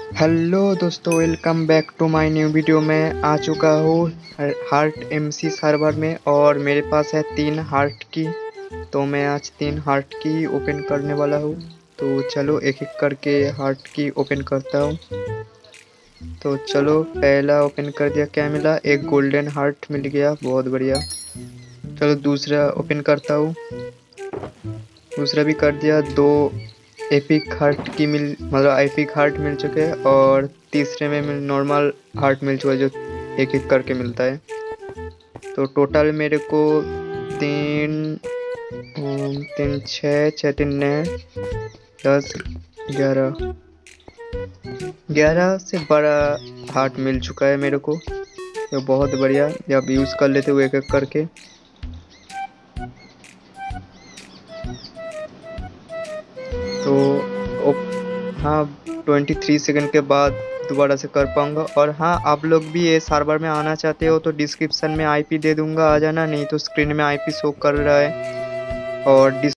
Hello दोस्तों, welcome back to my new video. मैं आ चुका हूँ हार्ट एमसी सर्वर में और मेरे पास है 3 हार्ट की। तो मैं आज 3 हार्ट की ओपन करने वाला हूँ। तो चलो एक एक करके हार्ट की ओपन करता हूँ। तो चलो पहला ओपन कर दिया, क्या मिला? एक गोल्डन हार्ट मिल गया, बहुत बढ़िया। चलो दूसरा ओपन करता हूँ, दूसरा भी कर दिया। 2 एपिक हार्ट की मतलब एपिक हार्ट मिल चुके हैं और तीसरे में नॉर्मल हार्ट मिल चुका है जो एक एक करके मिलता है। तो टोटल मेरे को तीन तीन छः छः तीन नौ 10 11 11 से बड़ा हार्ट मिल चुका है मेरे को। तो बहुत बढ़िया, जब यूज़ कर लेते हुए एक एक करके। तो हाँ, 23 सेकंड के बाद दोबारा से कर पाऊंगा। और हाँ, आप लोग भी ये सर्वर में आना चाहते हो तो डिस्क्रिप्शन में आईपी दे दूंगा, आ जाना। नहीं तो स्क्रीन में आईपी शो कर रहा है और